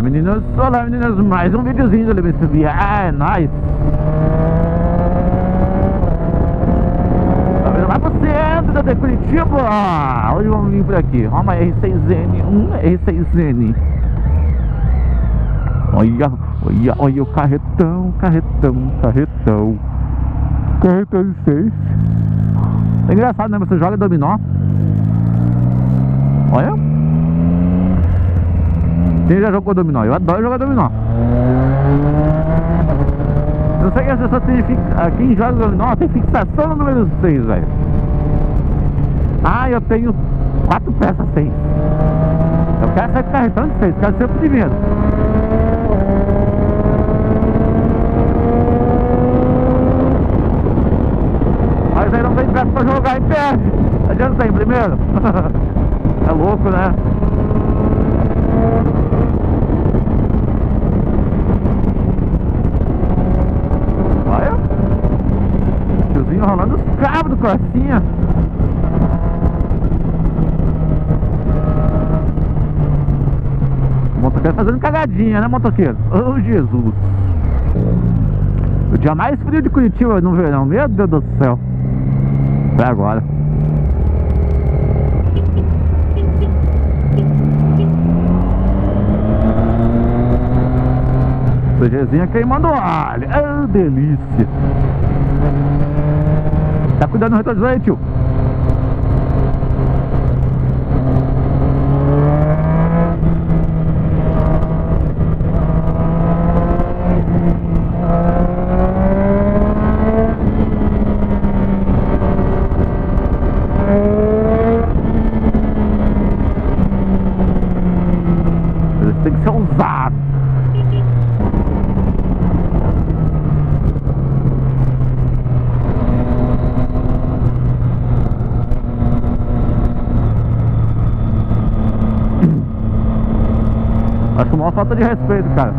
Olá meninas, mais um videozinho do Lembre Subir. Ah, é nóis. Tá vendo lá pro centro de Curitiba. Hoje vamos vir por aqui. Ó, uma R6N, R6N. Olha o carretão de 6. É engraçado, né? Você joga dominó. Olha. Quem já jogou dominó? Eu adoro jogar dominó. Eu sei que as pessoas têm quem joga dominó tem fixação no número 6, velho. Ah, eu tenho 4 peças 6. Eu quero sair carretão de 6, quero ser o primeiro. Mas aí não tem peça pra jogar e perde. Não adianta sair em primeiro. É louco, né? Olha. Tiozinho rolando os cabos do Corsinha. O motoqueiro fazendo cagadinha, né, motoqueiro? Oh, Jesus. O dia mais frio de Curitiba no verão. Meu Deus do céu. Até agora. CGzinha queimando alho. Ah, delícia. Tá cuidando do retrovisor aí, tio. Eles têm que ser usados. Acho uma falta de respeito, cara.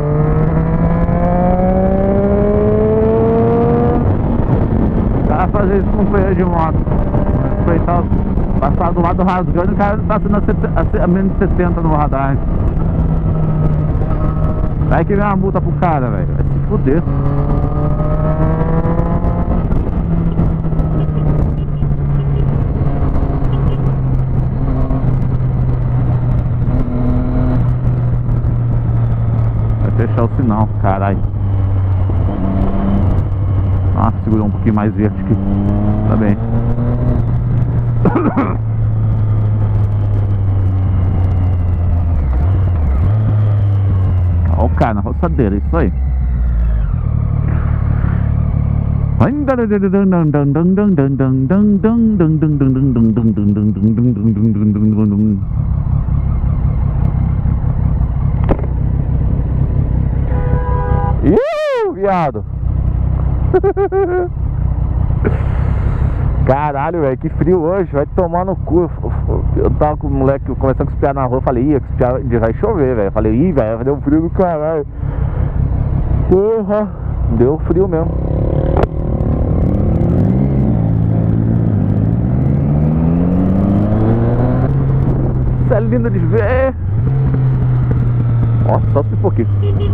O cara fazer isso com um companheiro de moto. Respeitar, passar do lado rasgando, o cara tá sendo a menos de 70 no radar. Vai que vem uma multa pro cara, velho. Vai se fuder. Fechar o sinal, caralho. Ah, segurou um pouquinho mais verde aqui. Tá bem. Ó o cara na roçadeira, isso aí. Viado. Caralho, velho, que frio hoje. Vai tomar no cu. Eu tava com o moleque começando a espiar na rua. Falei, vai chover, velho. Falei, ih, velho, deu frio do caralho. Porra, deu frio mesmo. Isso é lindo de ver. Ó, só os pipoquinhos.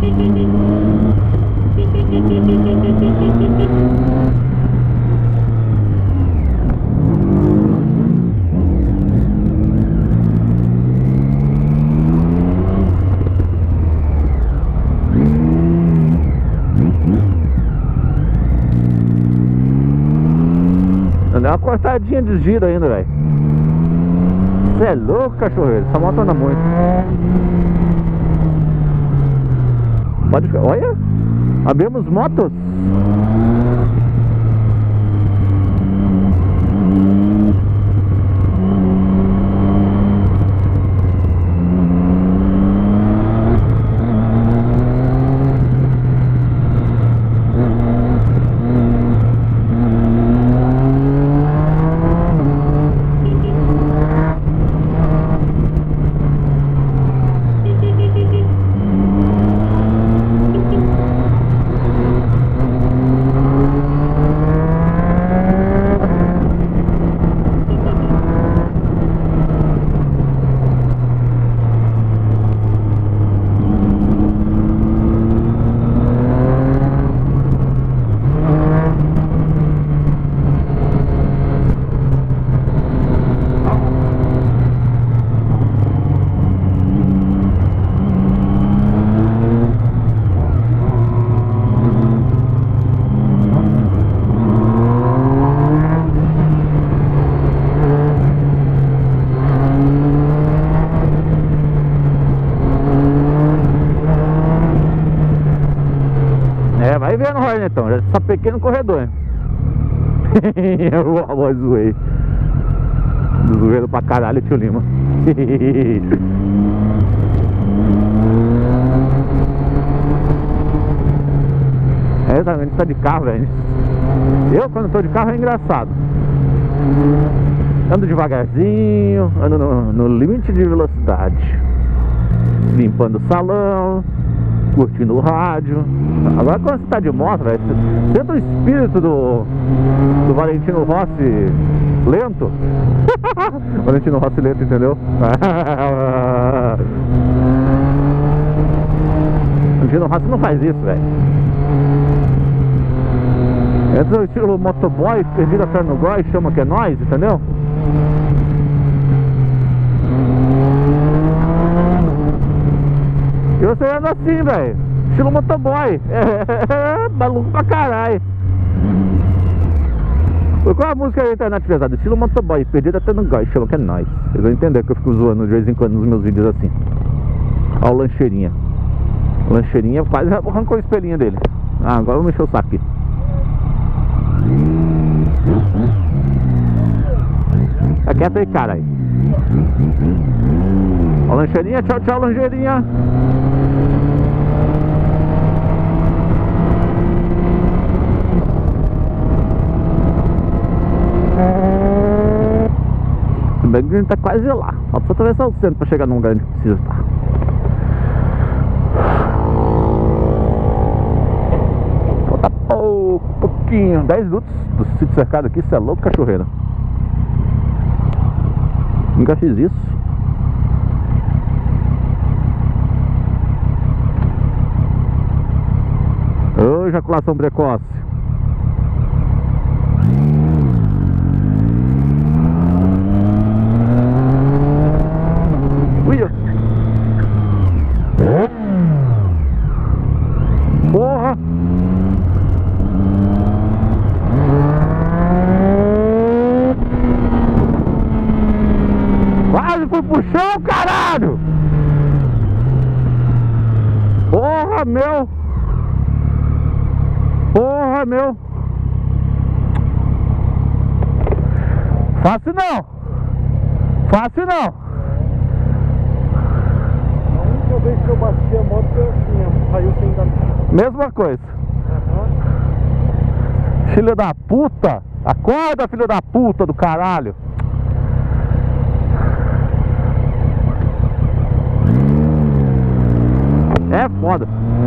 Deu uma cortadinha de giro ainda, velho. Você é louco, cachorreiro. Essa moto anda muito. Pode ficar. Olha, abrimos motos. não, já só pequeno corredor. Eu zoei. Zoeiro pra caralho, tio Lima. É, a gente tá de carro, velho. Eu, quando tô de carro, é engraçado. Ando devagarzinho, ando no limite de velocidade, limpando o salão, curtindo o rádio. Agora, quando você tá de moto, velho, senta o espírito do Valentino Rossi lento. Valentino Rossi lento, entendeu? Valentino Rossi não faz isso, velho. Entra o estilo motoboy, perdido a perna no goi, chama que é nós, entendeu? E você anda assim, velho, estilo motoboy. Maluco pra caralho. Qual a música da internet pesada? Estilo motoboy, perdido até no goi, chama que é nós. Vocês vão entender que eu fico zoando de vez em quando nos meus vídeos assim. Ó o Lancheirinha. O Lancheirinha quase arrancou o espelhinho dele. Ah, agora eu vou mexer o saco aqui. Tá quieto aí, cara aí. Ó, Lancheirinha, tchau, tchau, Lancheirinha. O bagulho tá quase lá. Só pra atravessar o centro pra chegar num lugar onde precisa estar. Falta pouquinho, 10 minutos do sítio cercado aqui. Isso é louco, cachorreira. Nunca fiz isso. Ô, ejaculação precoce. Porra! Quase fui pro chão, caralho! Porra, meu! Porra, meu! Fácil não! Fácil não! A única vez que eu bati a moto foi assim, saiu sem dar. Mesma coisa. Filho da puta! Acorda, filho da puta do caralho! É foda.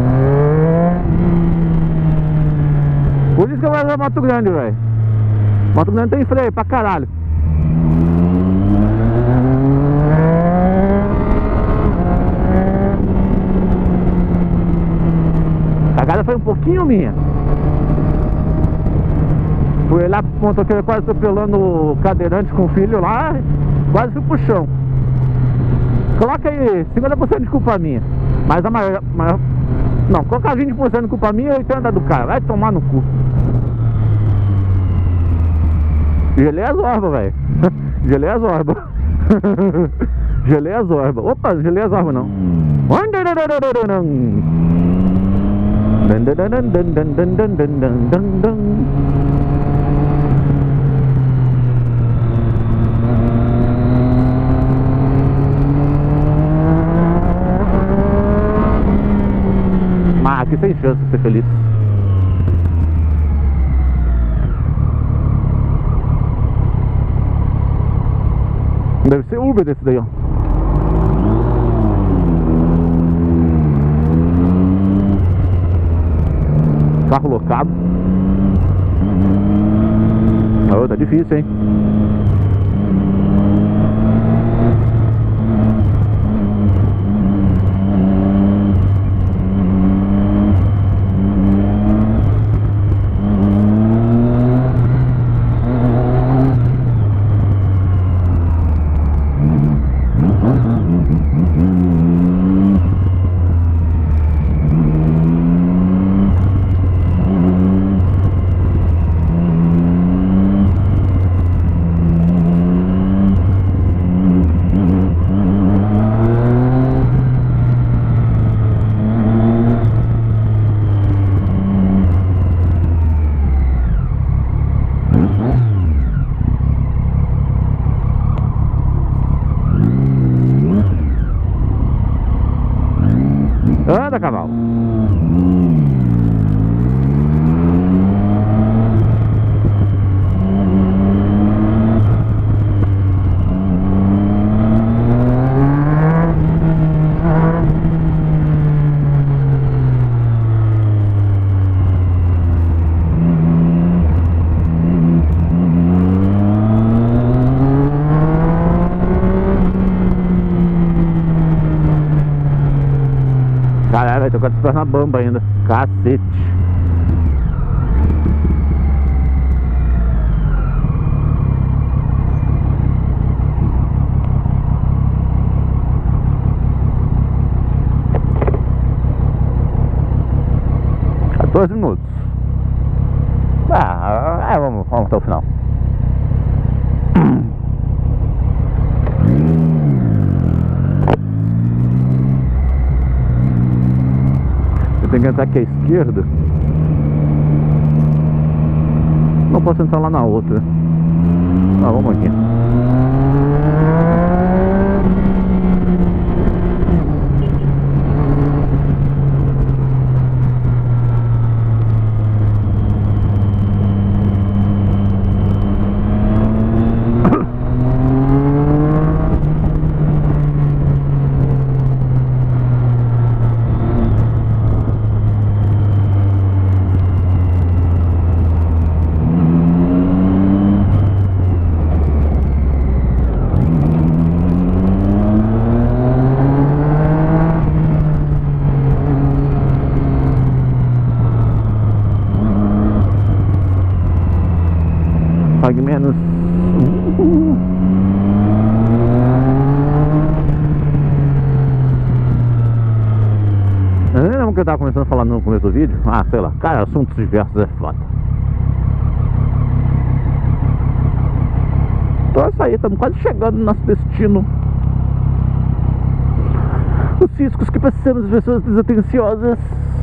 Por isso que eu vou usar Mato Grande, velho. Mato Grande tem freio pra caralho. A cagada foi um pouquinho minha. Fui lá pro motoqueiro quase atropelando o cadeirante com o filho lá. Quase fui pro chão. Coloca aí 50% de culpa minha. Mas a maior... Não, coloca 20% de culpa minha e 80% do cara. Vai tomar no cu. Gelei as orbas, velho. Gelei as orbas. Gelei as orbas. Opa, gelei as orbas não. Mas aqui sem chance de ser feliz. Deve ser Uber desse daí, ó. Carro locado. Oh, tá difícil, hein? perna bamba ainda. Cacete. Minutos. Vamos até o final. Eu tenho que entrar aqui à esquerda. Não posso entrar lá na outra. Vamos aqui. Pague menos. Eu nem lembro o que eu tava começando a falar no começo do vídeo. Sei lá, cara, assuntos diversos é foda. Então é isso aí, estamos quase chegando no nosso destino. Os ciscos que passamos, as pessoas desatenciosas.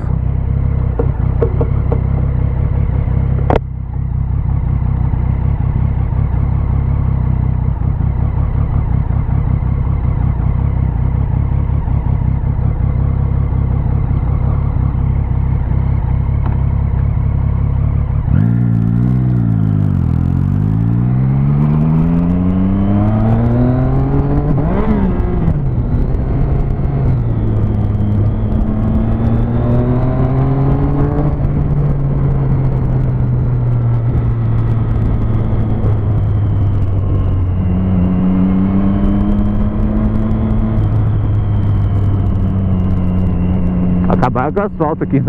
Acabar com o asfalto aqui.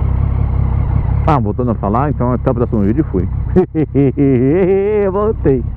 Voltando a falar, então até o próximo vídeo fui. Voltei.